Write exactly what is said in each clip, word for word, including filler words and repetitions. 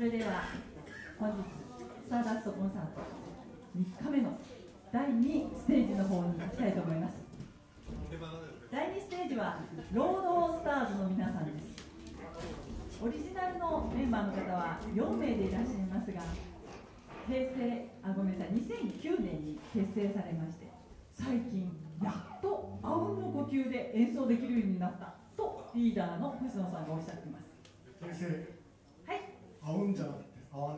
れでは本日スターダストコンサートみっかめのだいにステージの方に行きたいと思います。だいにステージはロードスターズの皆さんです。オリジナルのメンバーの方はよんめいでいらっしゃいますが、平成あごめんなさいにせんきゅうねんに結成されまして、最近やっとあうんの呼吸で演奏できるようになったとリーダーの星野さんがおっしゃっています。 先生、 はい、 あうんじゃなくて合わない。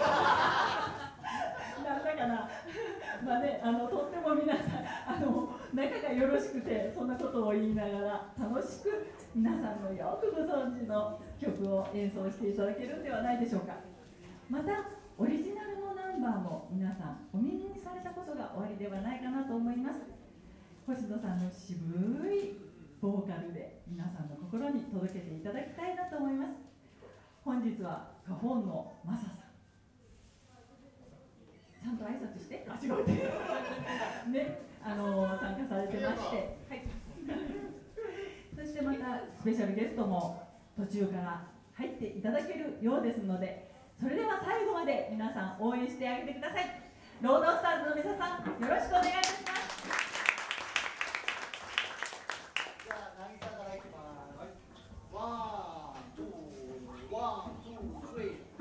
なんだかな、まあね、あのとっても皆さんあの仲がよろしくて、そんなことを言いながら楽しく皆さんのよくご存知の曲を演奏していただけるんではないでしょうか。またオリジナルのナンバーも皆さんお耳にされたことがおありではないかなと思います。星野さんの渋いボーカルで皆さんの心に届けていただきたいなと思います。本日はカホンのマサさん、ちゃんと挨拶して、あ、違うってね、あの参加されてまして、はい、そしてまたスペシャルゲストも途中から入っていただけるようですので、それでは最後まで皆さん応援してあげてください。ロードスターズの皆さん、よろしくお願いいたします。 じゃあ、渚からいきます。ワン、ツー、ワン、ツー、スリー。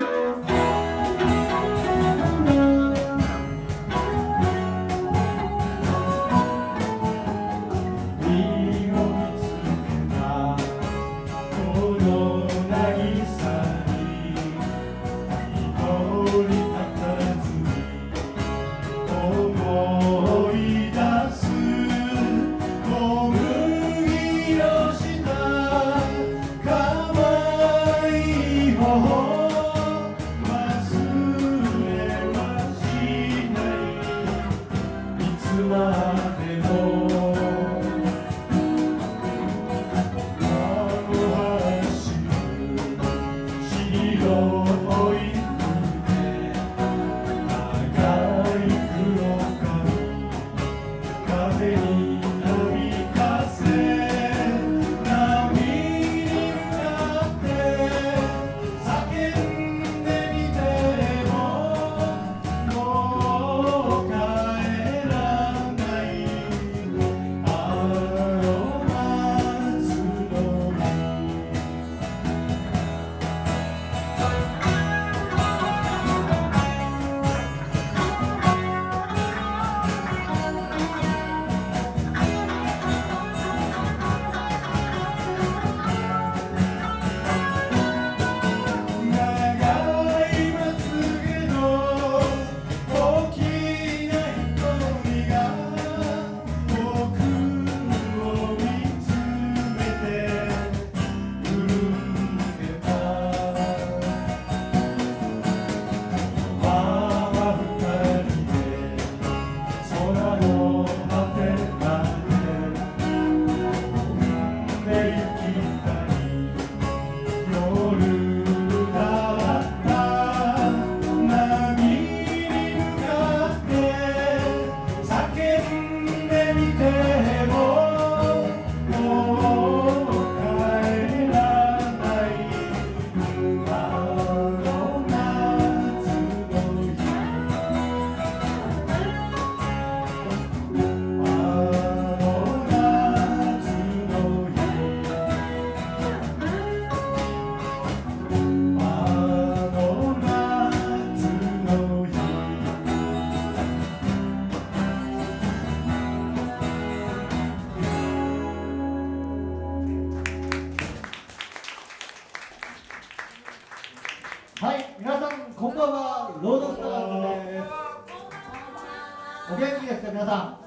はい、皆さんこんばんは。ロードスターズです。お元気ですか皆さん。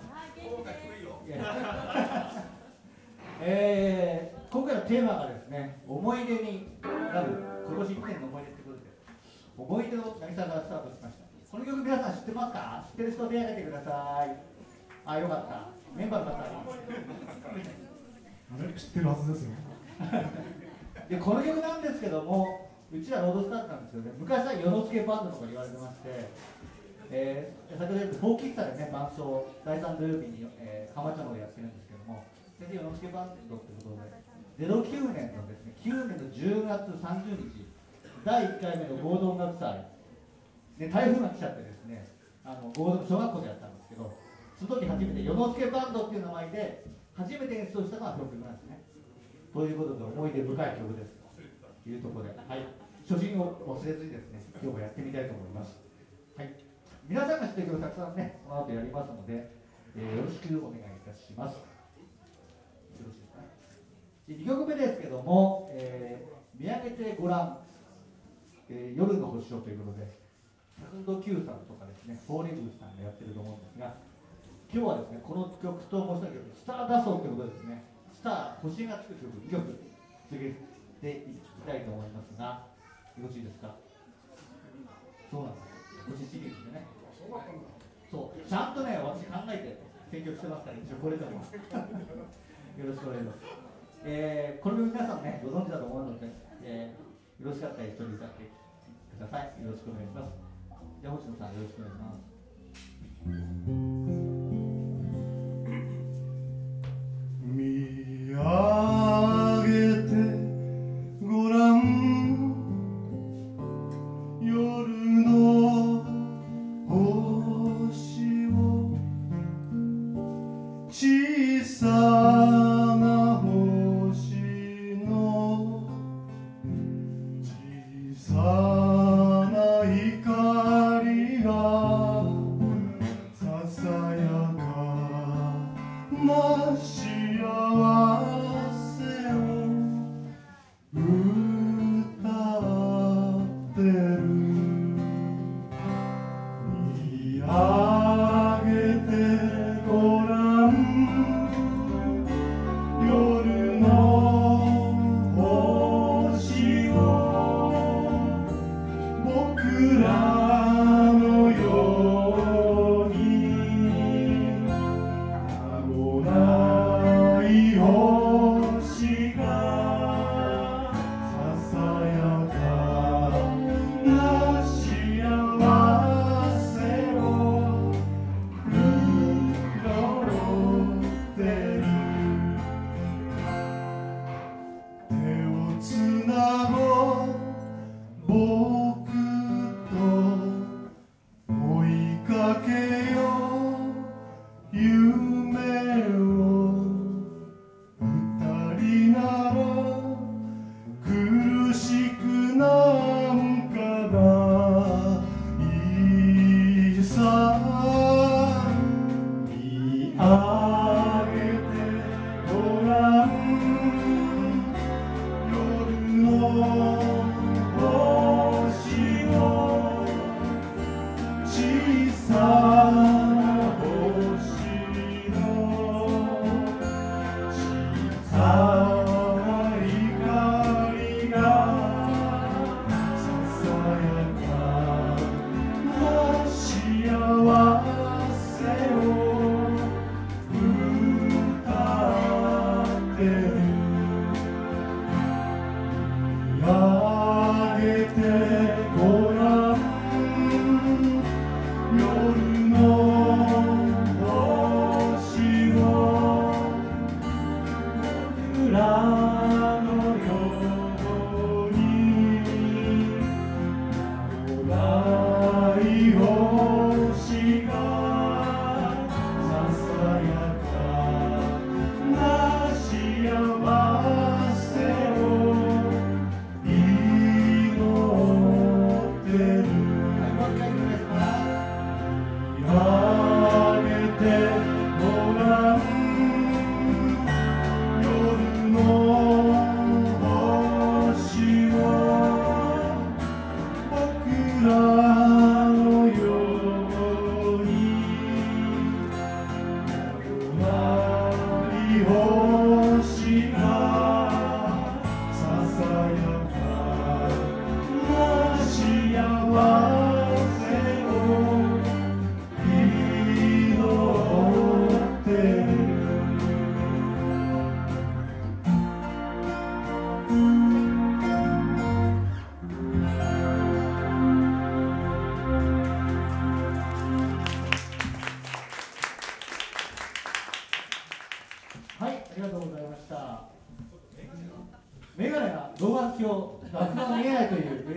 えー、今回のテーマがですね、思い出になる今年いちねんの思い出ってことで、思い出を渚からスタートしました。この曲皆さん知ってますか？知ってる人手を挙げてください。あ、よかった。メンバーの方知ってるはずですよ。 で、この曲なんですけども、うちらロードスターズなんですよね。昔は世之助バンドとか言われてまして、えー、先ほど言ったフォーキッサでね、伴奏だいさん土曜日に、えー、浜茶のでやってるんですけども、それで世之助バンドってことでゼロきゅうねんのですね、きゅうねんのじゅうがつさんじゅうにちだいいっかいめの合同音楽祭で台風が来ちゃってですね、あの合同小学校でやったんですけど、その時初めて世之助バンドっていう名前で初めて演奏したのがこの曲なんですね。ということで思い出深い曲ですというところで、はい、初心を忘れずにですね、今日もやってみたいと思います。はい、皆さんが知っている曲たくさんね、この後やりますので、えー、よろしくお願いいたします。よろしいですか。でにきょくめですけども、えー、見上げてごらん、えー、夜の星をということで、サウンド Q さんとかですね、フォーリブーさんがやってると思うんですが、今日はですね、この曲ともう一曲、スターダストということでですね、スター、星がつく曲にきょく続けていきたいと思いますが、よろしいですか。そうなんです。星シリーズでね。そう、ちゃんとね、私考えて選曲してますから、一応これでもよろしくお願いします。えー、これも皆さんね、ご存知だと思うので、えー、よろしかったら一緒に歌ってください。よろしくお願いします。じゃあ、星野さん、よろしくお願いします。 見上げてごらん、夜の星を、小さな星の小さな光がささ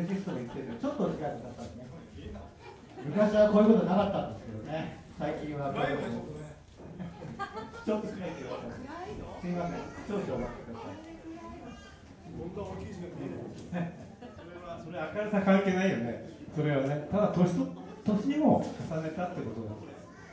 シストが言ってるけど、ちょっと違いくださいね。昔はこういうことなかったんですけどね、最近はこういうことちょっと違いください。すみません、少々お待ちください。 それ明るさ関係ないよね。それはね、ただ年と年も重ねたってことだ。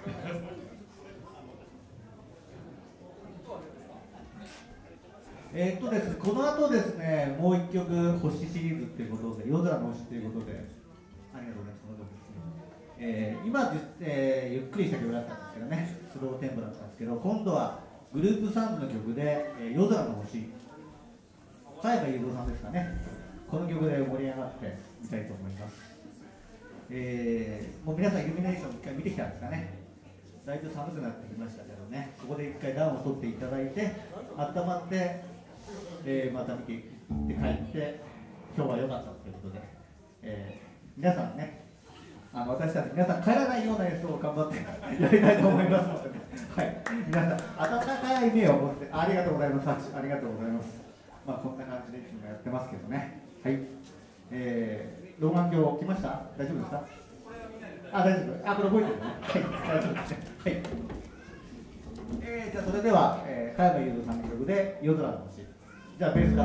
えーっとですね、この後ですね、もう一曲星シリーズっていうことで、夜空の星っていうことで、ありがとうございます。この曲ですね。えー、今、えー、ゆっくりした曲だったんですけどね、スローテンポだったんですけど、今度はグループサウンドの曲で、えー、夜空の星、加山雄三さんですかね、この曲で盛り上がってみたいと思います。えー、もう皆さんイルミネーション一回見てきたんですかね。だいぶ寒くなってきましたけどね、ここで一回暖を取っていただいて、温まって、えー、また見ていって帰って、今日は良かったということで、えー、皆さんね、あの私たち皆さん帰らないような演奏を頑張ってやりたいと思いますので、ね、はい、皆さん温かい目を持って、ありがとうございます、ありがとうございます。まあこんな感じでいつもやってますけどね、はい、えー、老眼鏡来ました？大丈夫ですか？あ、大丈夫。あ、これ覚えてるね。はい、大丈夫ですね。はい。えー、じゃあそれでは、えー、加山雄三さんの曲で夜空の星。じゃあベースから。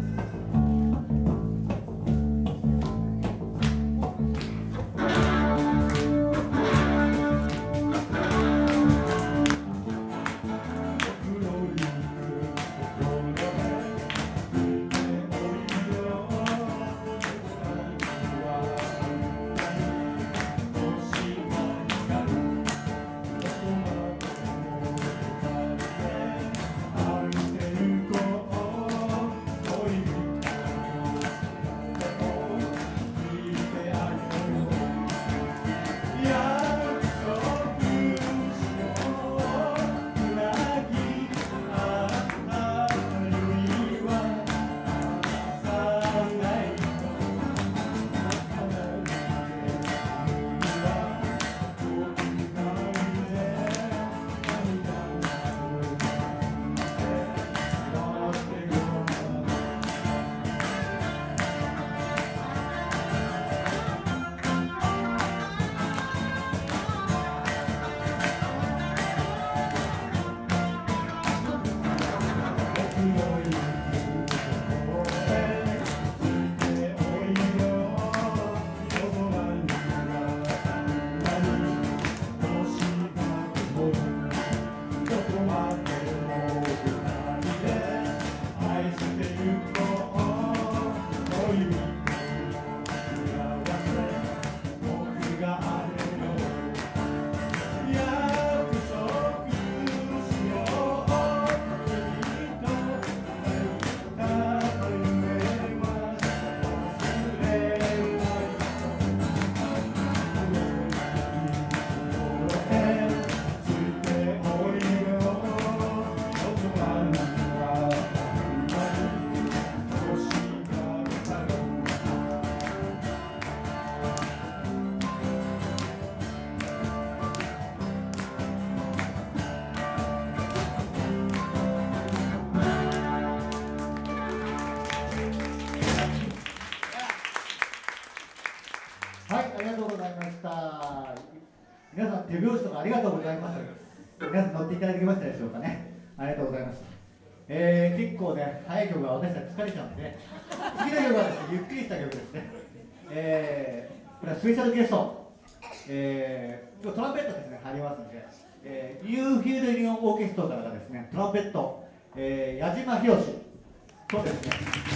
皆さん手拍子とかありがとうございます。皆さん乗っていただけましたでしょうかね。ありがとうございました。えー、結構ね、早い曲は私たち疲れちゃうんで、次の曲はですね、ゆっくりした曲ですね。えー、これはスペシャルゲスト、えー、今日トランペットですね、入りますので、えー、ニューフィールドユニオンオーケストラからですね、トランペット、えー、矢島博士とですね、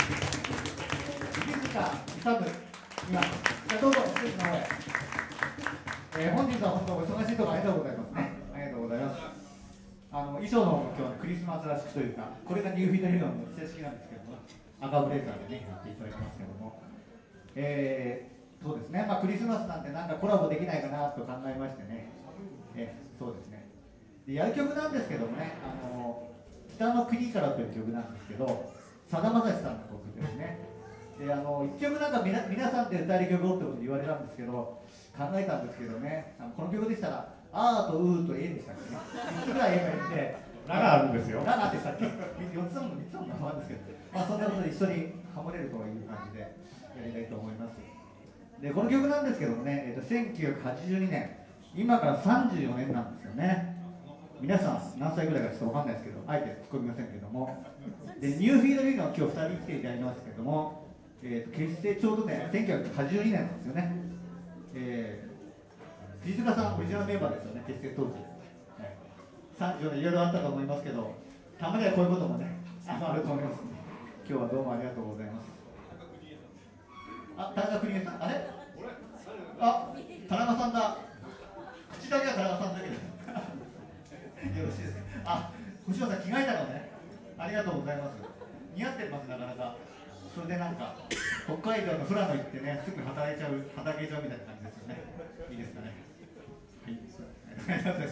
静香勇います。じゃあどうぞ、ステージの方へ。えー、本日は本当お忙しいところありがとうございますね。ありがとうございます。あの衣装の方も今日はクリスマスらしくというか、これがニューフィードユニオンの正式なんですけども、赤ブレザーでね、やっていただきますけども、えー、そうですね、まあ、クリスマスなんてなんかコラボできないかなと考えましてね、えー、そうですね。でやる曲なんですけどもね、あの北の国からという曲なんですけど、さだまさしさんの曲ですね。であのいっきょくなんかみな皆さんで歌える曲をってことで言われたんですけど、考えたんですけどね、あのこの曲でしたら、あーとうーとえでしたっけね、みっつぐらい言えばいいんで、 ラがあるんですよ。 ラがでしたっけ、よっつもみっつものままですけど、まあ、そんなことで一緒にハモれるという感じで、 やりたいと思います。でこの曲なんですけどもね、えー、とせんきゅうひゃくはちじゅうにねん、今からさんじゅうよねんなんですよね。皆さん何歳ぐらいかちょっと分かんないですけど、あえて突っ込みませんけども、でニューフィールドリーの今日ふたり来ていただきますけども、えー、と結成ちょうどねせんきゅうひゃくはちじゅうにねんなんですよね。えー、藤塚さんオリジナルメンバーですよね、結成当時。はい、さんじゅうよねんいろいろあったと思いますけど、たまにはこういうこともねあのあると思います。今日はどうもありがとうございます。あ、田中邦衛さん、あれあ、田中さんだ。口だけは田中さんだけですよろしいですか。あ、星野さん着替えたのね。ありがとうございます。似合ってます、なかなか。それでなんか北海道の富良野行ってね、すぐ働いちゃう、働けちゃうみたいな感じですよね。いいですかね。はい、ありがとうございました。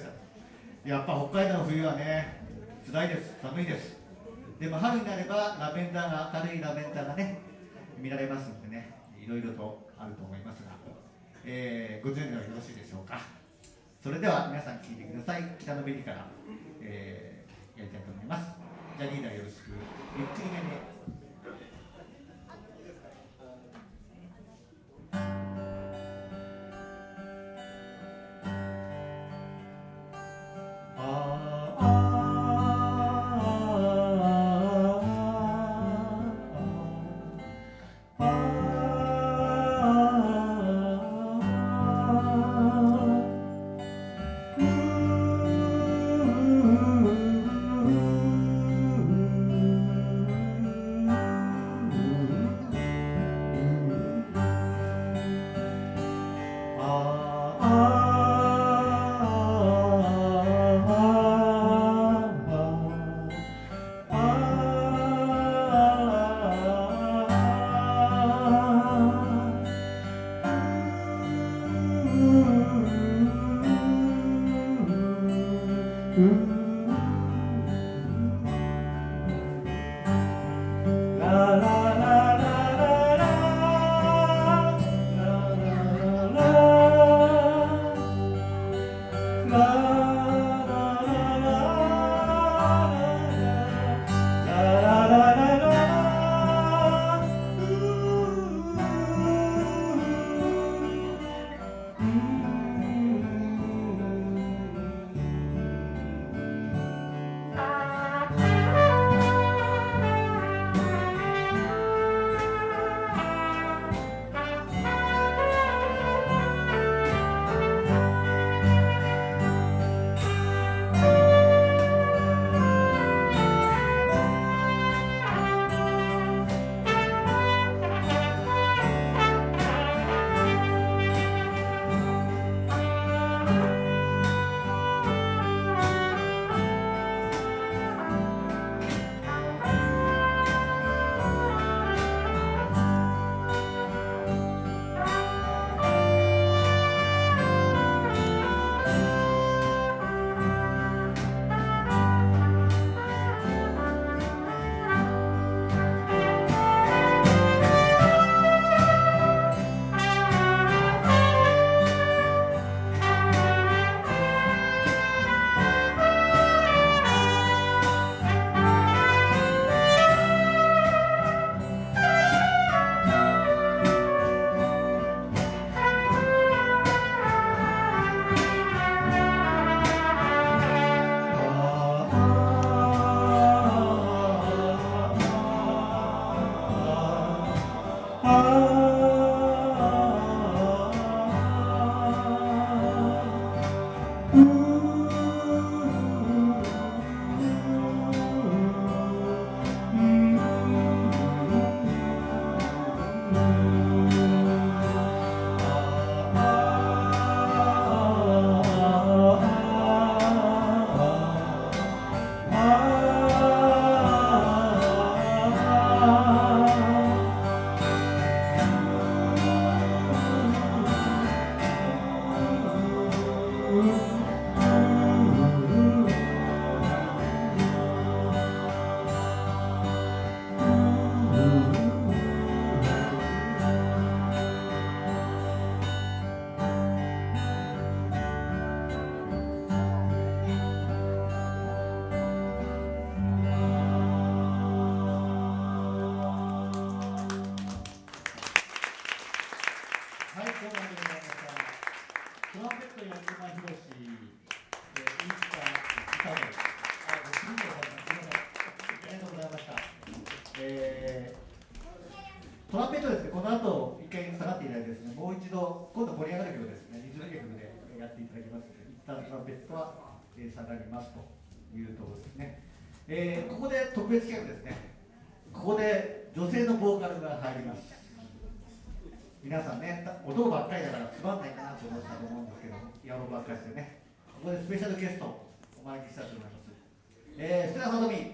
やっぱ北海道の冬はね、辛いです、寒いです。でも春になればラベンダーが、明るいラベンダーがね見られますのでね、いろいろとあると思いますが、えー、ご準備はよろしいでしょうか。それでは皆さん聴いてください。北のベリから、えー、やりたいと思います。じゃあリーダーよろしく。ゆっくりめに。「 はい、どうもありがとうございました。トランペットやってまひろし、えー、インスタ、歌で、あ、ご主人公さん、すみません。ありがとうございました。えー、トランペットですね、この後、一回下がっていただいてですね、もう一度、今度盛り上がる曲ですね、リズム曲でやっていただきますので、一旦トランペットは、えー、下がりますというところですね。えー、ここで特別企画ですね。ここで女性のボーカルが入ります。皆さんね、男ばっかりだからつまんないかなと思ったと思うんですけど、野郎ばっかりしてね、ここでスペシャルゲストをお招きしたいと思います。えー、福田さとみ。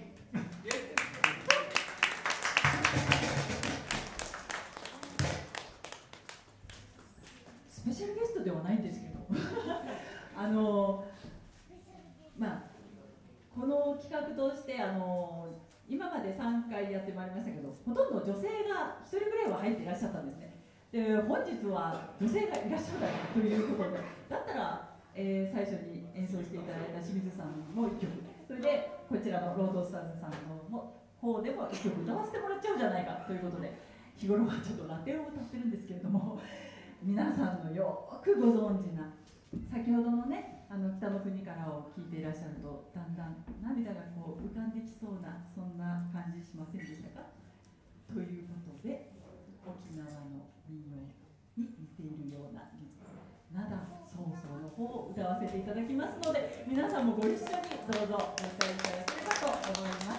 スペシャルゲストではないんですけどあのまあこの企画としてあの今までさんかいやってまいりましたけど、ほとんど女性がひとりぐらいは入っていらっしゃったんですね。で本日は女性がいらっしゃらないということで、だったら、えー、最初に演奏していただいた清水さんもいっきょく、それでこちらのロードスターズさんの方でもいっきょく歌わせてもらっちゃうんじゃないかということで、日頃はちょっとラテンを歌ってるんですけれども、皆さんのよくご存知な先ほどのね、あの北の国からを聴いていらっしゃると、だんだん涙がこう浮かんできそうな、そんな感じしませんでしたか？ということで、沖縄の民謡に似ているようなリズム、灘そうそうの方を歌わせていただきますので、皆さんもご一緒にどうぞお歌いいただければと思います。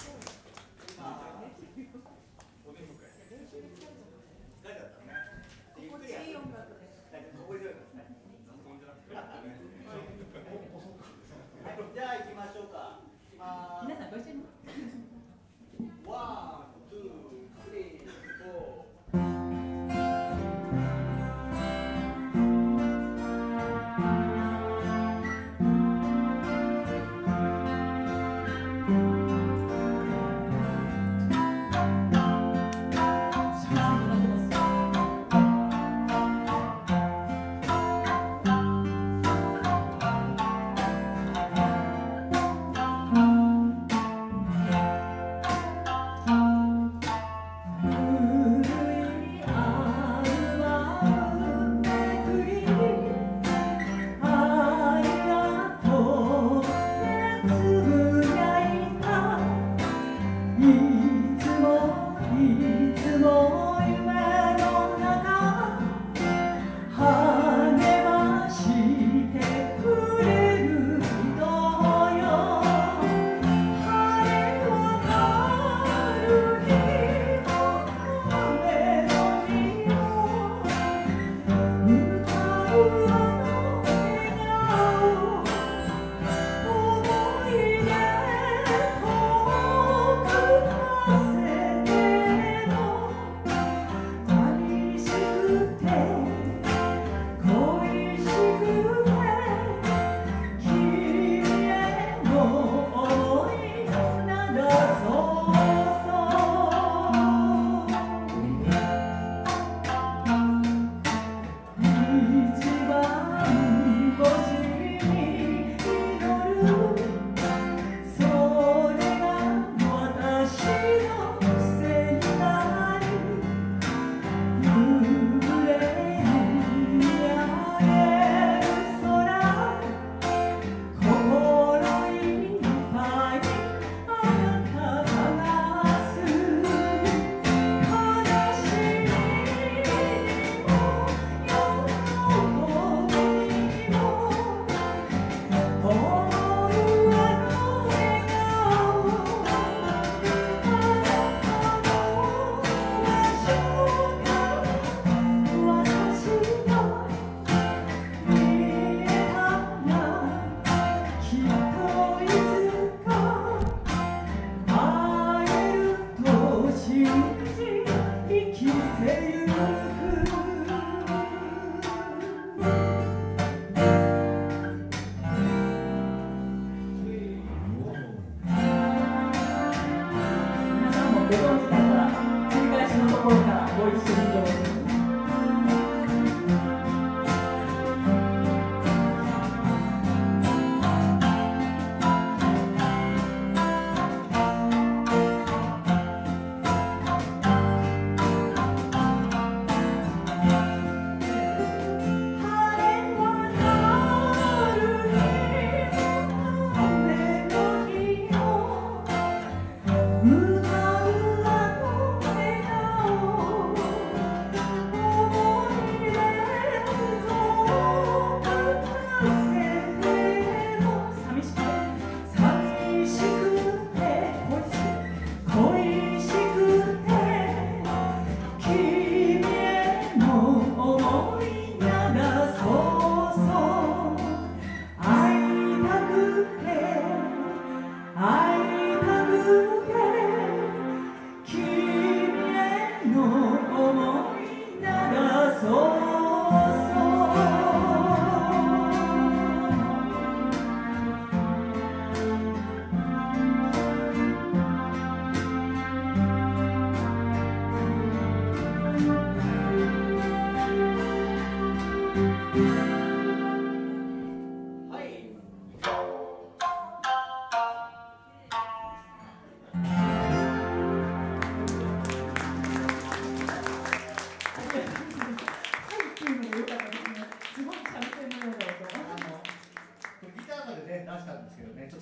じゃあ行きましょうか。 皆さんご一緒に。 ワン、ツー、スリー、フォー。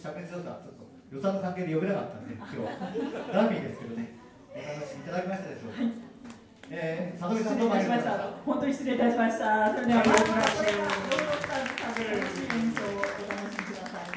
灼熱予算、ちょっと予算の関係で呼べなかったんで、今日ダミーですけどね、お楽しみいただけましたでしょうか。はい、えー、佐藤さんどうもありがとうございました。 本当に失礼いたしました。それではまずはこれからヨーロッパさんの楽しい演奏をお楽しみください。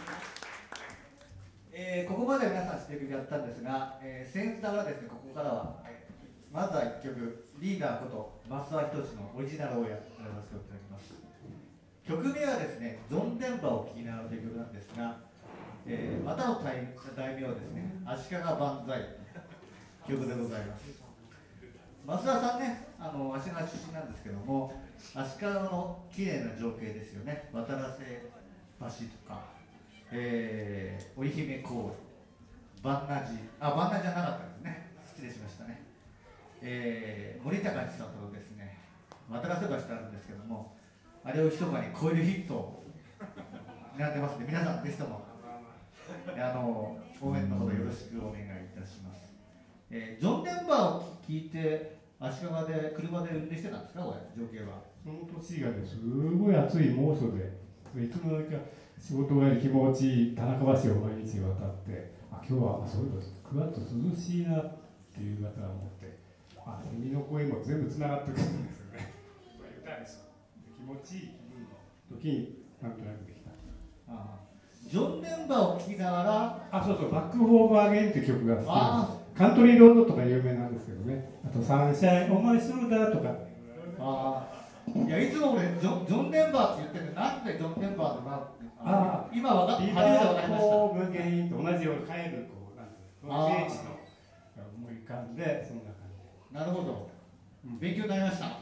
えー、ここまで皆さんしてやったんですが、えー、僭越ながらですね、ここからは、えー、まずは一曲、リーダーこと増田仁のオリジナルをやらせていただきます。曲名はですね、ジョン・デンバーを聴きながらという曲なんですが、えー、またの題名はですね、足利万歳曲でございます。増田さんね、あの足利出身なんですけども、足利の綺麗な情景ですよね。渡良瀬橋とか、えー、織姫公園、万那寺、あ、万那じゃなかったですね。失礼しましたね。えー、森高千里のですね、渡良瀬橋ってあるんですけども、あれを一晩に超えるヒットを狙ってますので、皆さんぜひともあの応援のほどよろしくお願いいたします。えー、ジョン・デンバーを聞いて足利で車で運転してたんですか、これ情景は。 その年がね、すごい暑い猛暑で、いつの間にか仕事帰り気持ちいい田中橋を毎日渡って、あ、今日はそういうのくがつ涼しいなっていう方が思って、あ、セミの声も全部つながってくるんですよね。これ歌です。気持ちいい気分の時になんとなくできた。 ああ、ジョン・デンバーを聴きながら、 あ、そうそう、バック・オーバー・アゲインって曲が好きなんです。カントリーロードとか有名なんですけどね。あとサンシャイン、お前ショルダーとか。 ああ、いや、いつも俺ジョン、ジョン・デンバーって言ってるんで、なんでジョン・デンバーとなって、ああ、今わかっ初めてわかりました。 オーブ・ゲインと同じように帰るこうなんていうの、聖地の思い浮かんで、そんな感じ。なるほど。勉強になりました。はい、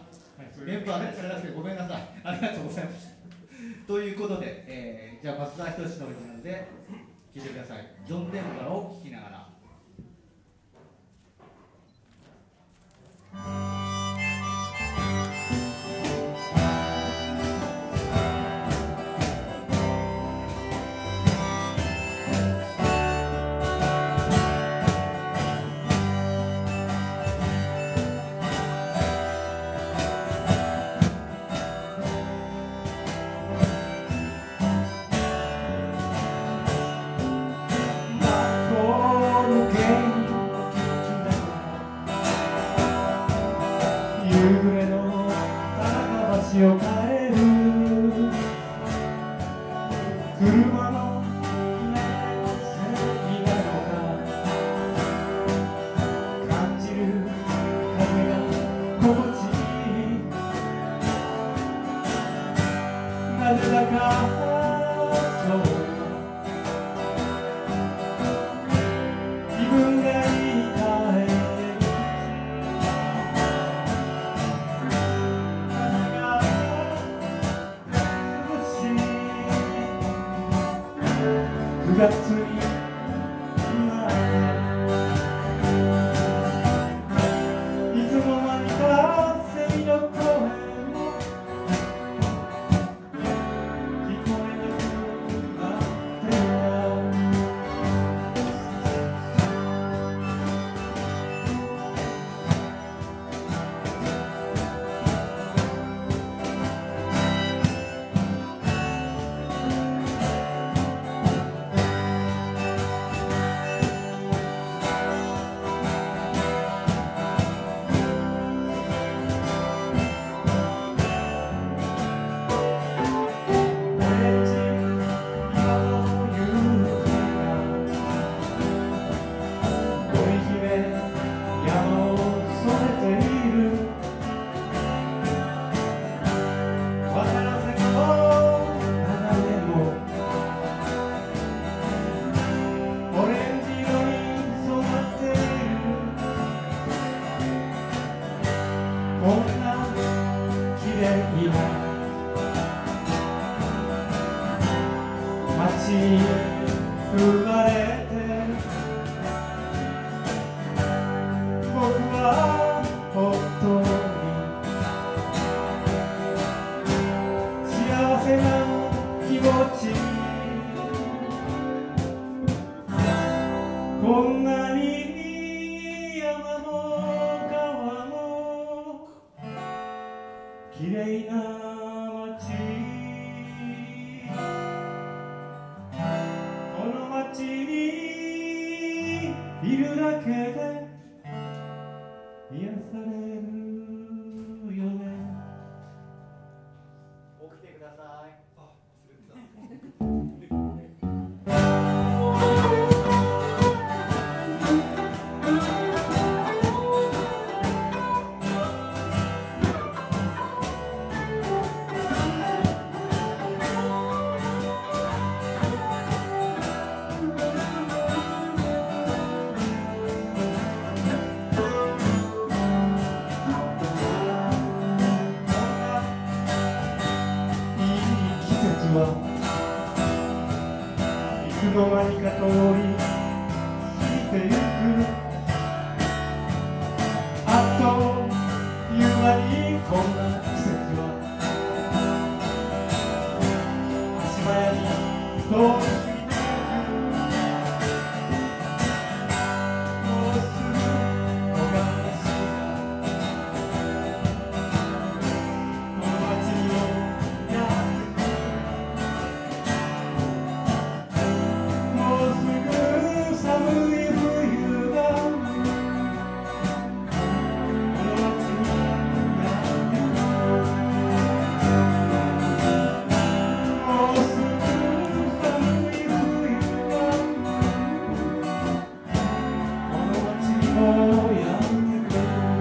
メンバーで知らなくてごめんなさい。ありがとうございました。ということで、えー、じゃあ増田仁のオリジナルで聴いてください。ジョン・デンバーを聴きながら。 こされるよね。起きてください。あ、忘れてた。 いつの間にか通り過ぎてゆく、あっという間にこんな季節は足早に通り過ぎてゆく。もうすぐ木枯らしがこの街にもやってくる。寒い冬がこの街にやってくる。もうすぐ寒い冬がこの街にもやってくる。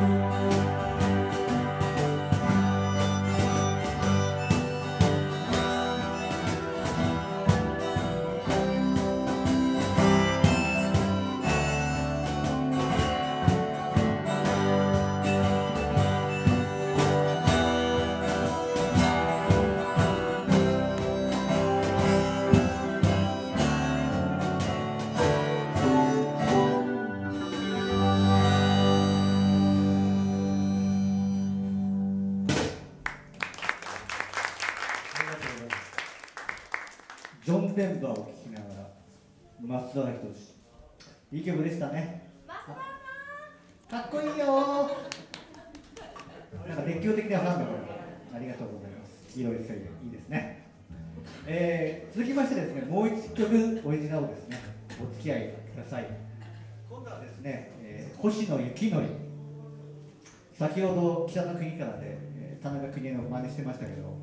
ジョン・デンバーを聴きながら松田仁志、いい曲でしたね。かっこいいよー。なんか熱狂的なファンの方、ありがとうございます。黄色い声援、いいですね。えー、続きましてですね、もう一曲オリジナルをですね、お付き合いください。今度はですね、えー、星野幸則。先ほど北の国からで、えー、田中邦衛の真似してましたけど、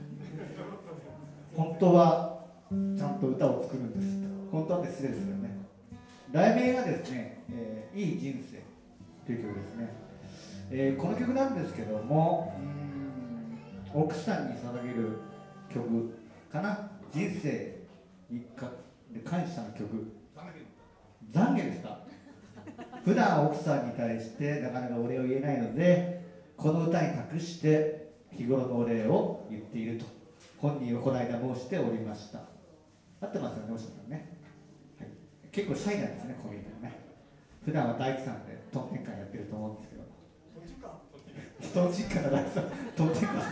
本当はちゃんと歌を作るんです。本当は失礼ですよね。題名がですね、えー、いい人生という曲ですね。えー、この曲なんですけども、うーん、奥さんに捧げる曲かな。人生にかで感謝の曲。懺悔ですか。普段奥さんに対してなかなかお礼を言えないので、この歌に託して日頃のお礼を言っていると本人はこの間申しておりました。合ってますよね、おしさんね、はい。結構シャイなんですね、こういうのね。普段は大工さんでトンテンカンやってると思うんですけど。トンチンカンの大工さん、トンテンカンです。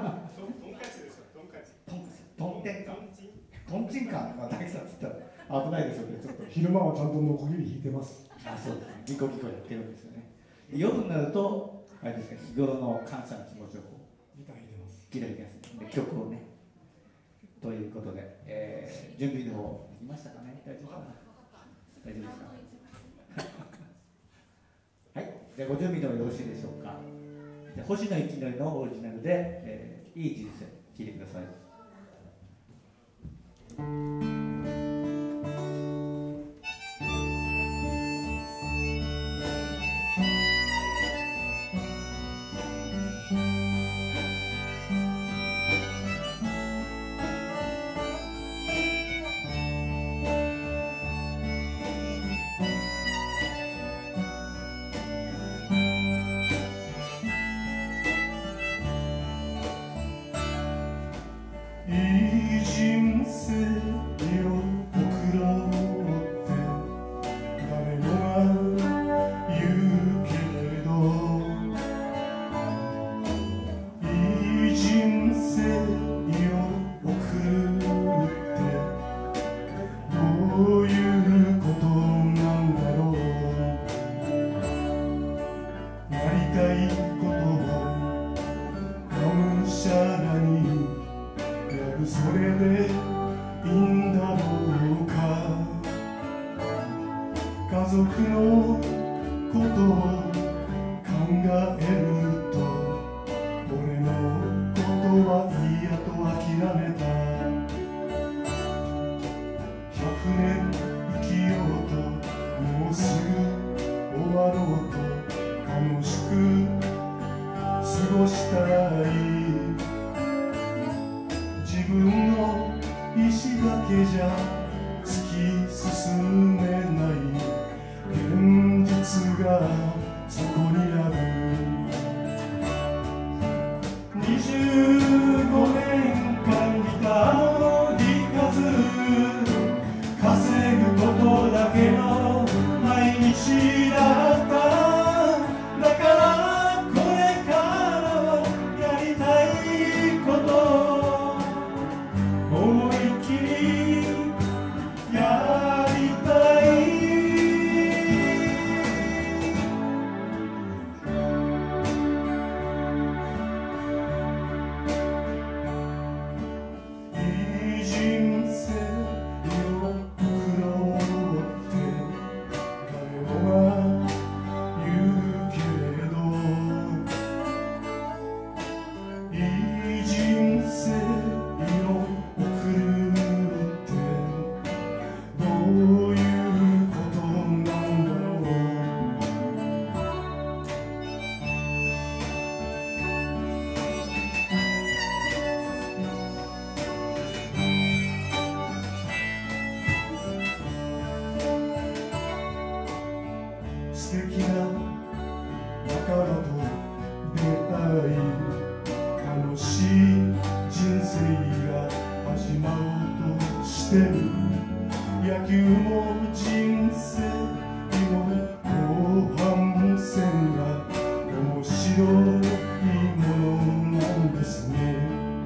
トンテンカン。トンチンカンの大工さんって言ったら危ないですよね、ちょっと。 昼間はちゃんとノコギリ弾いてます。 あ、そうですね。ギコギコやってるんですよね。夜になると、あれですね、日頃の感謝の気持ちをこう。 ギター弾いてます。 ギター弾いてますね。で、曲をね。ということで、えー、準備の方できましたかね。大丈夫かな。大丈夫ですか。はい、じゃあご準備のよろしいでしょうか。じゃあ星野幸則のオリジナルで、えー、いい人生聴いてください。 家族のことを考えはいいやと諦めた。百年生きようともうすぐ終わろうと楽しく過ごしたい。自分の意志だけじゃ突き進めない現実がそこにある。にじゅうごねんかんギターを弾かず稼ぐことだけの毎日だった。だからこれからはやりたいこと思いっきりやりたい。いい人生を送ろうって誰もが言うけれど、いい人生を送るってどういうことなんだろう。素敵な仲間と出会い楽しい人生が始まろうとしてる。野球も人生も後半戦が面白いものなんですね。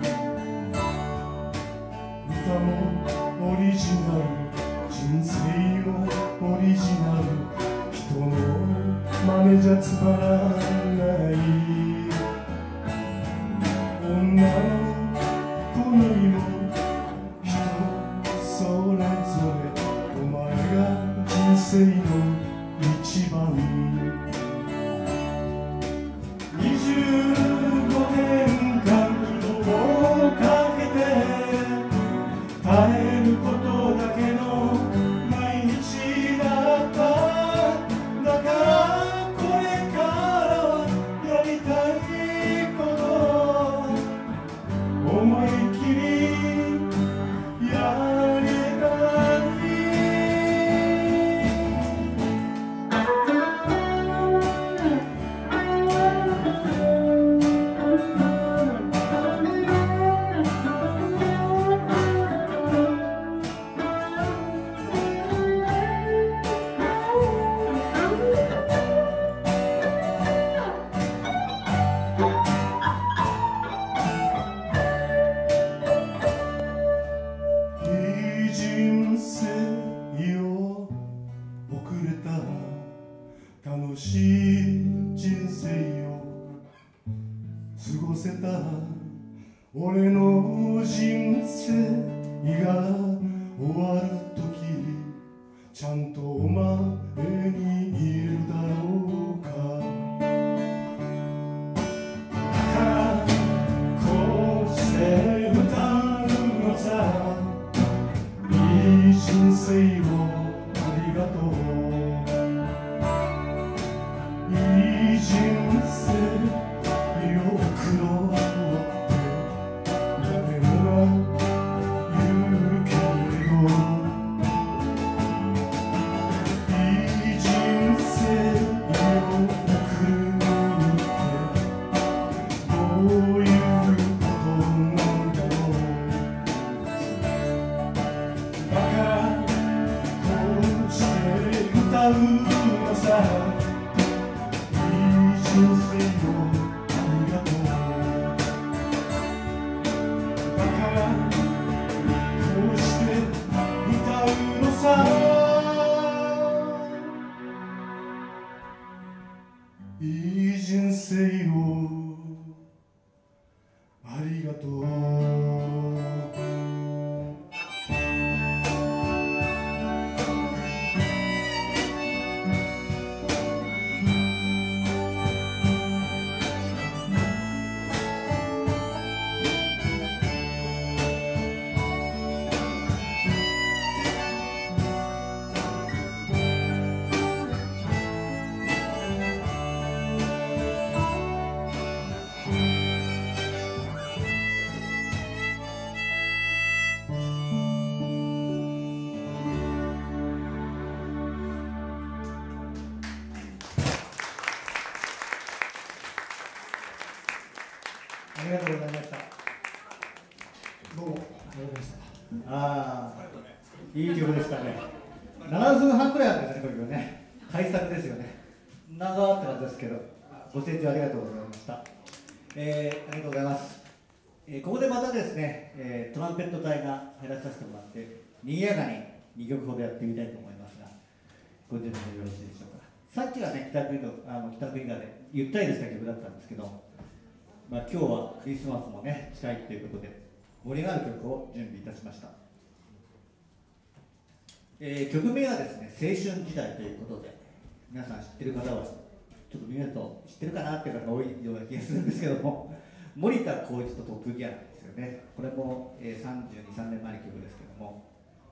歌もオリジナル、人生もオリジナル、人の真似じゃつまらない。女の子にも人それぞれ、お前が人生の一番。にじゅうごねんかん人をかけて耐えることだけの毎日だった。だからこれからはやりたいこと思いっきりやりたい。いい人生を送れた。楽しい人生を過ごせた。俺の人生が終わる時ちゃんとお前にいるだろうか。だからこうして歌うのさ。いい人生をありがとう。いい人生を送ろうって誰もが言うけれど、いい人生を送るってどういうことなんだろう。だからこうして歌うのさ。いい人生をありがとう。だからこうして歌うのさ。いい人生をありがとう。 ありがとうございました。 どうもありがとうございました。 ああ、いい曲でしたね。ななふんはんくらいあるんですね、これね。大作ですよね。長って感じですけど、ご清聴ありがとうございました。えー、ありがとうございます。えー、ここでまたですね、えー、トランペット隊が入らさせてもらって、賑やかににきょくほどやってみたいと思いますが、ご準備でよろしいでしょうか。さっきはね、北国の、あの北国がでゆったりとした曲だったんですけど、まあ、今日はクリスマスもね、近いということで、盛り上がる曲を準備いたしました。えー、曲名はですね、青春時代ということで、皆さん知ってる方はちょっと見ると知ってるかなっていう方が多いような気がするんですけども、森田浩一とトップギアなんですよね。これも、えー、さんじゅうに、さんねんまえの曲ですけども、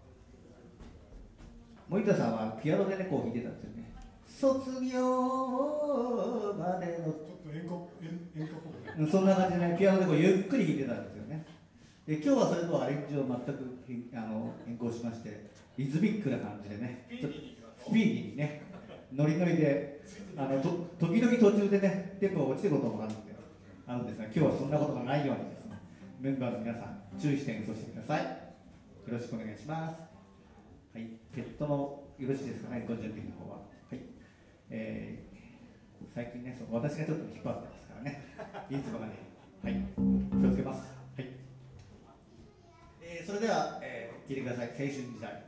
森田さんはピアノでね、こう弾いてたんですよね。卒業までのちょっと演歌演歌っぽくね。 そんな感じでね、ピアノでこうゆっくり弾いてたんですよね。で今日はそれとアレンジを全くあの変更しまして、リズミックな感じでね、ちょっとスピーディーにね、ノリノリで、あのと時々途中でね、テンポが落ちることもあるんで、あるんですが、今日はそんなことがないようにですね、メンバーの皆さん、注意して演奏してください。よろしくお願いします。はい、ペットのよろしいですかね、ご準備の方は。はい、えー、最近ね、そう私がちょっと引っ張ってますからね、いつもがね、はい、気をつけます。はい、えー、それでは、えー、聞いてください、青春時代。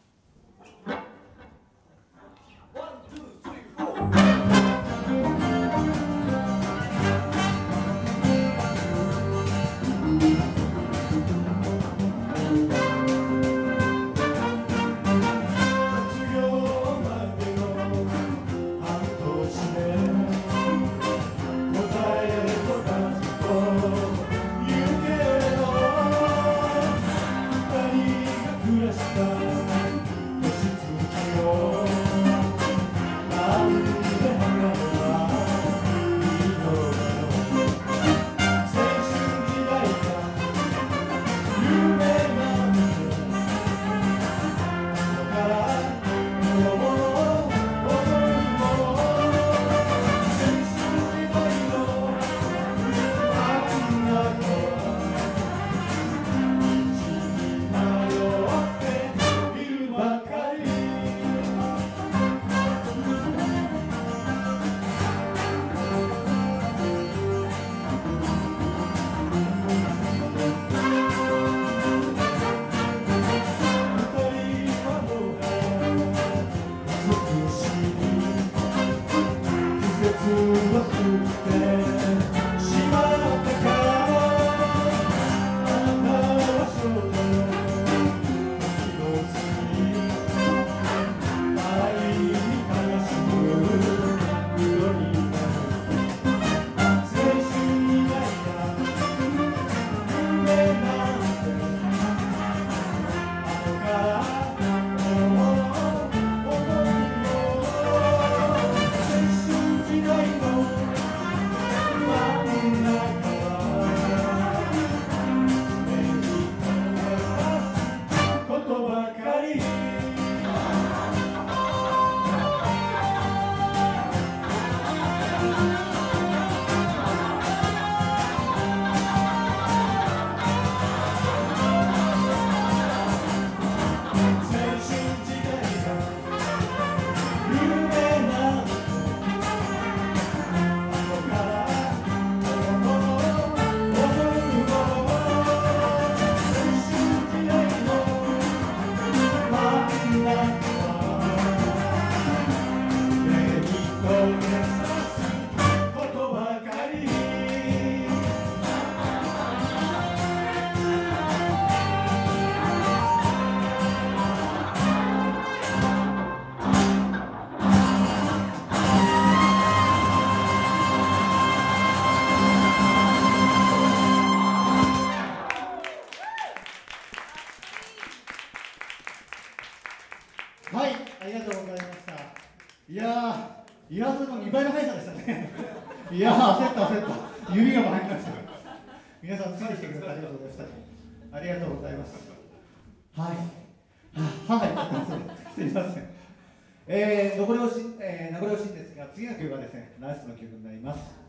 はい、ありがとうございました。いやー、リハーサルのにばいの速さでしたね。いやー、焦った焦った。指が回りました。皆さん、ついてきてくれてありがとうございました。ありがとうございます。はい。はい、すみません。えー、残り惜し、えー、名残惜しいんですが、次の曲はですね、ナイスの曲になります。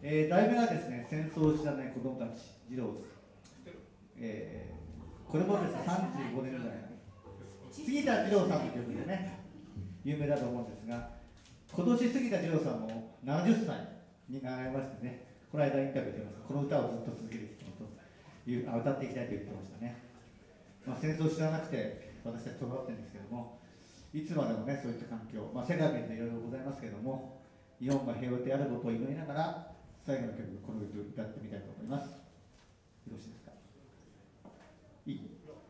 えー、題名はですね、戦争を知らない子どもたち、児童、えー、これもですね、さんじゅうごねんぐらい、杉田二郎さんの曲でね、有名だと思うんですが、今年杉田二郎さんもななじゅっさいになられましてね、この間インタビューでこの歌をずっと続けていきたいというあ、歌っていきたいと言ってましたね。まあ、戦争を知らなくて私たち育ってるんですけども、いつまでもね、そういった環境、まあ、世界でいろいろございますけども、日本が平和であることを祈りながら、最後の曲、この曲を歌ってみたいと思います。よろしいですか。いい？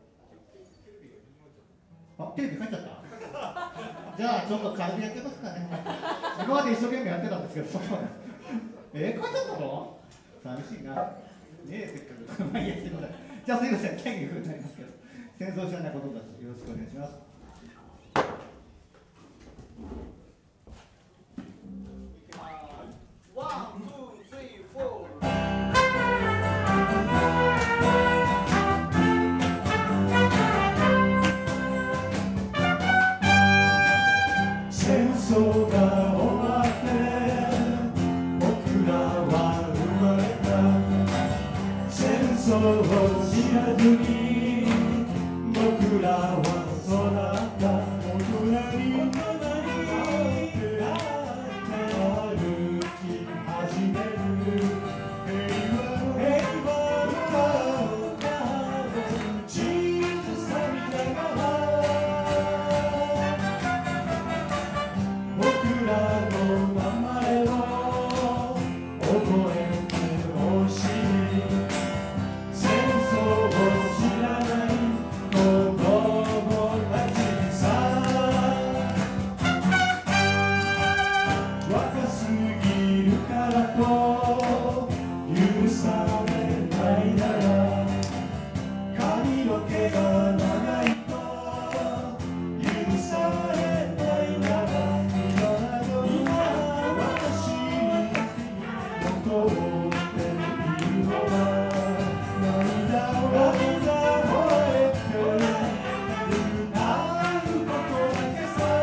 あ、テレビ帰っちゃったじゃあちょっと軽くやってますかね。今まで一生懸命やってたんですけど、そこまでえー、帰っちゃったの？寂しいな。ねえ、せっかく。まあいいや、すみません。じゃあすみません、最後になりますけど、戦争を知らない子どもたち、よろしくお願いします。 戦争が終わって僕らは生まれた。戦争を知らずに僕らは育った。大人になり出会って歩き始める。平和平和の中小さみながら僕らの名前を覚えてほしい。戦争を知らない子供たちさ。若すぎるからと許されないなら、髪の毛が長いと許されないなら、今私に残っているのは涙を覚えて歌うことだけさ。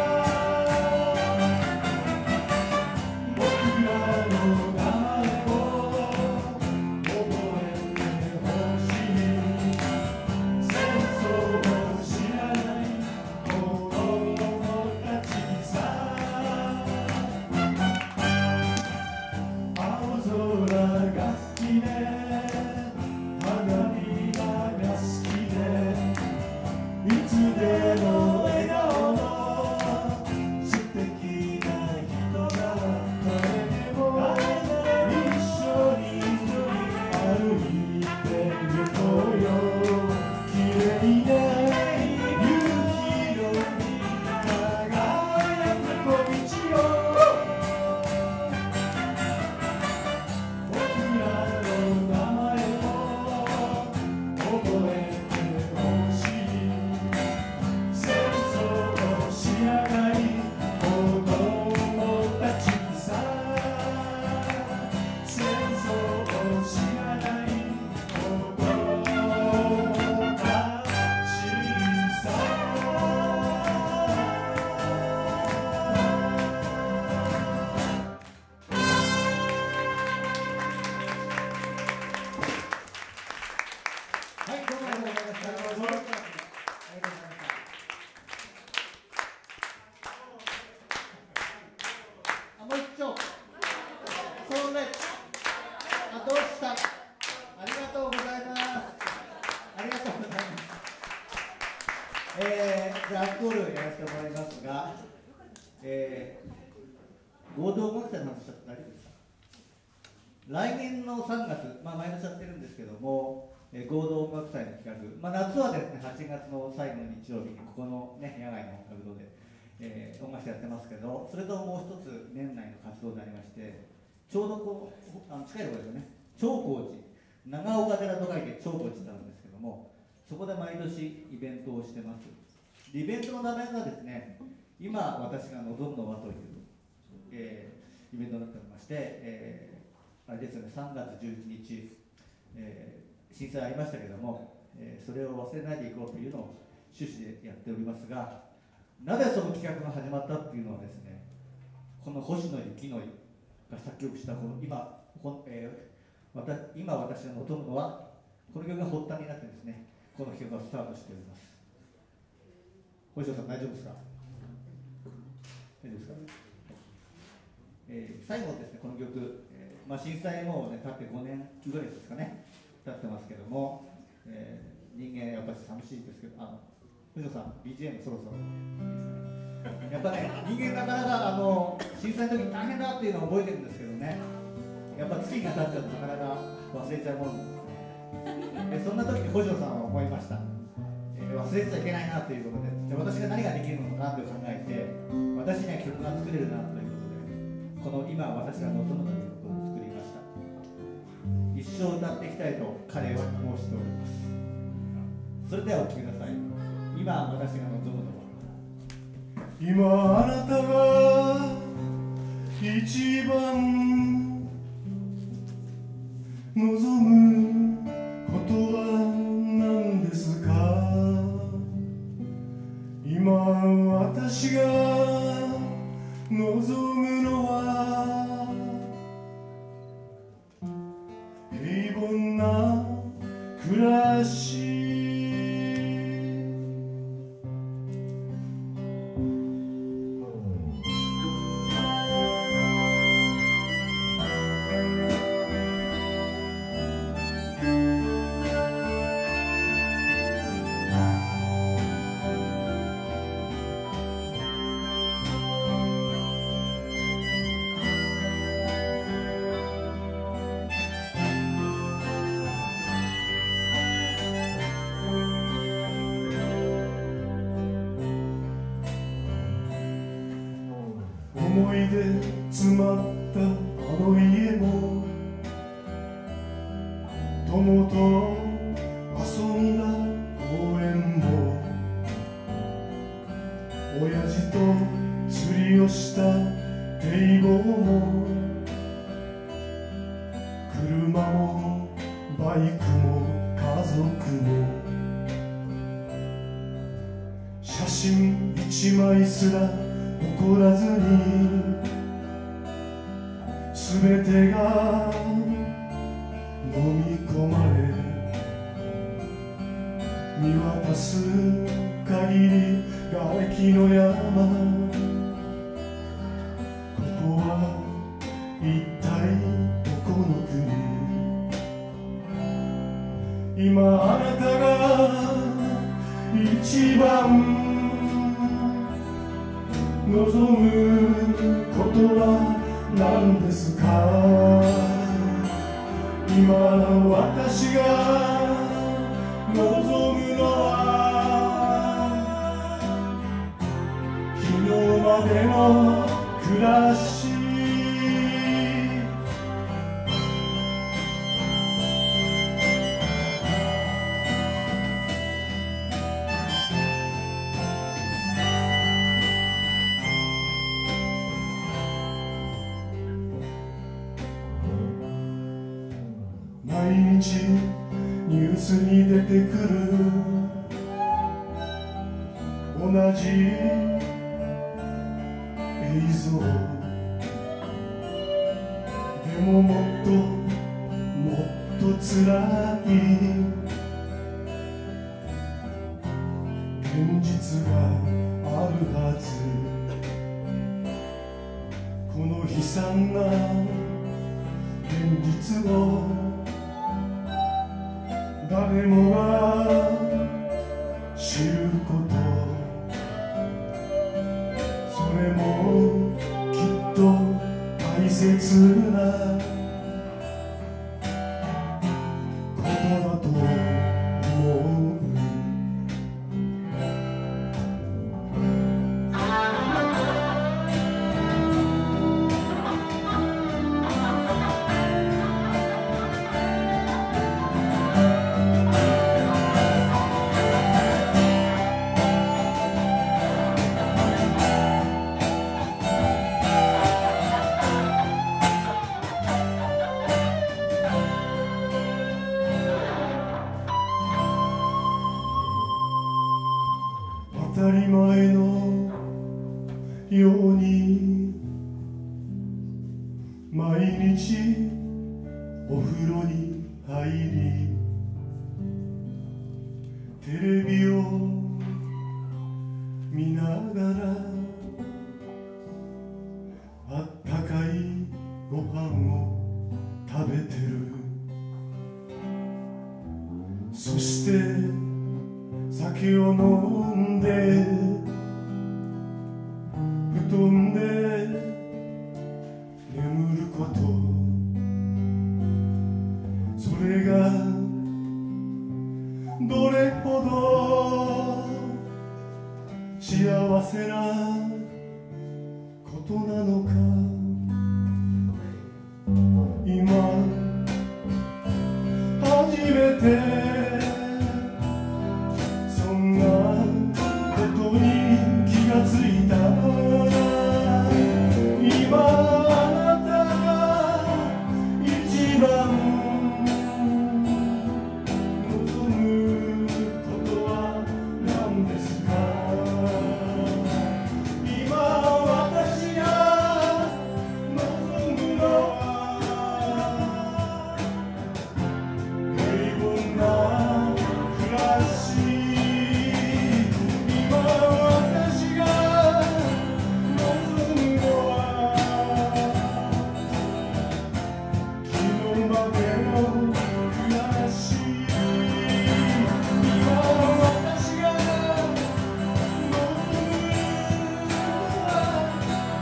僕らの名前を覚えてほしい。戦争を知らない子供たちさ。青空が好きで花火が好きで、いつでも笑顔の素敵な人が誰でも一緒に歩いてゆこうよ。綺麗な夕日の輝く小道を僕らの名前を覚えてほしい。戦争を知らない子供たちさ。戦争を知らない子供たちさ。 はい、どうもありがとうございました。ありがとうございました。あ、もう一丁。それ。あ、どうした。ありがとうございます。ありがとうございます。えー、じゃあアンコールやらせてもらいますが、えー、合同音楽祭の話しちゃって大丈夫ですか。来年のさんがつ、まあ、毎年やってるんですけども、えー、合同音楽祭の企画、まあ、夏はですね、はちがつの最後の日曜日に、ここの、ね、野外の音楽堂で、えー、音楽祭やってますけど、それともう一つ、年内の活動でありまして、ちょうどこう、あの近いところですよね、長光寺、長岡寺と書いて長光寺ってあるんですけども、そこで毎年イベントをしてます。でイベントの名前がですね、今、私が望むのはという、えー、イベントになっておりまして、えー、あれですよね、さんがつじゅういちにち、えー、震災ありましたけども、えー、それを忘れないでいこうというのを趣旨でやっておりますが、なぜその企画が始まったっていうのはですね、この星野幸則が作曲したこの今こ、えー、わた今私が望むのはこの曲が発端になってですね、この曲がスタートしております。星野さん大丈夫ですか？大丈夫ですか？えー、最後ですね、この曲、えーまあ、震災も、ね、経ってごねんぐらいですかね、経ってますけども、えー、人間やっぱり寂しいですけど、あの星野さん ビージーエム そろそろやっぱね、人間なかなかあの震災の時大変だっていうのを覚えてるんですけどね、やっぱ月が経っちゃうとなかなか忘れちゃうものなんですね。でそんな時に星野さんは思いました、えー、忘れちゃいけないなということで、じゃあ私が何ができるのかなと考えて、私には曲が作れるなということで、この今私が望むという曲を作りました。一生歌っていきたいと彼は申しております。それではお聴きください。今私が望むのは、 今あなたが一番望むことは何ですか？今私が望むのは平凡な暮らし。思い出詰まったあの家も、友と遊んだ公園も、親父と釣りをした堤防も、車もバイクも家族も、写真一枚すら怒らずに全てが飲み込まれ、見渡す限り瓦礫の山、ここは一体どこの国？今あなたが一番望むことは何ですか？今私が望むのは昨日までの暮らし。毎日ニュースに出てくる同じ映像でも、もっともっとつらい現実があるはず。この悲惨な現実を誰もが知ること、それもきっと大切なことだと思う。当たり前のように毎日お風呂に入りテレビを見ながらあったかいご飯を食べてる。そして酒を飲んで布団で眠ること、それがどれほど幸せなことなのか。今初めてそんなことに気がついた。今あなたが一番望むことは何ですか。今私が望むのは平凡な暮らし。今私が望むのは昨日までの暮らし。今私が望むのは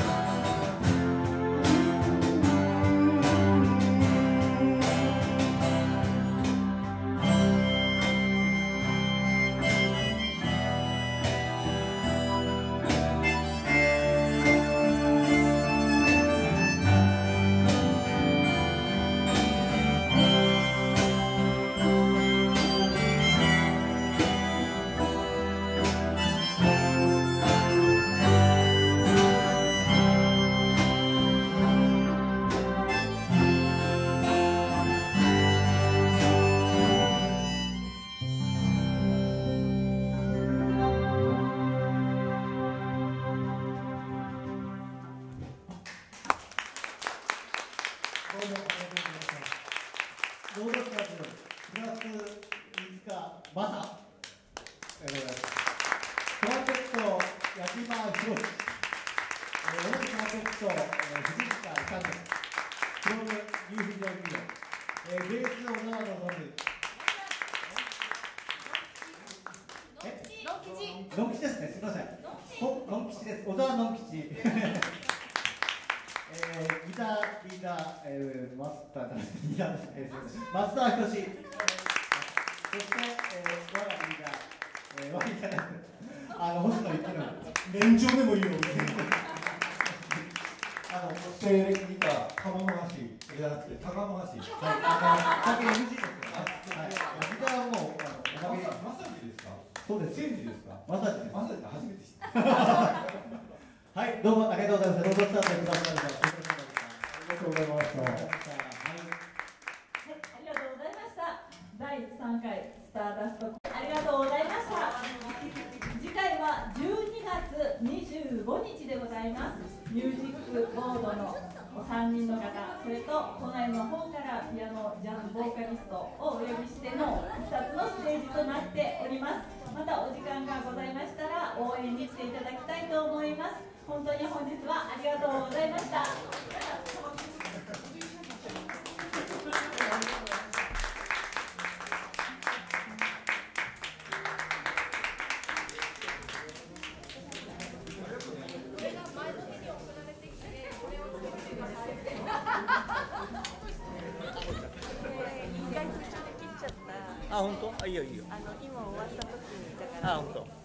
どうもありがとうございます。ロードスタジオくがついつかマサでございます。トランペット矢島博史、えー、同じトランペット、えー、藤塚勇人、プロムニューフジョンビデオ、えー、ベース小沢のぞみ。えのん吉ですね、すみません。ほのん吉です。小沢のん吉。えー、ギター、リーダー、えー、マスター、リーダーですね、松田仁志、そして、えー、我がリーダー、えー、我がリーダー、あの、星野幸乃、 年長でもいいよ。 あの、 西暦ギター、鴨の橋じゃなくて高野橋。 はい、あの、先 エムジー ですよね。はい、ギターはもう、あの、おかげで。 まさじですか。 そうです。 センジですか。 まさに。 まさじ初めて知った。 はい、どうもありがとうございます。ロードスタートでくださいました。 ありがとうございました。 はい、ありがとうございました。だいさんかいスターダストありがとうございました。次回はじゅうにがつにじゅうごにちでございます。ミュージックボードのさんにんの方、それと都内の方からピアノ、ジャズ、ボーカリストをお呼びしてのふたつのステージとなっております。またお時間がございましたら応援に来ていただきたいと思います。本当に本日はありがとうございました。 あ、本当？あ、いいよいいよ。 あの今終わった時にだから。 あ、本当。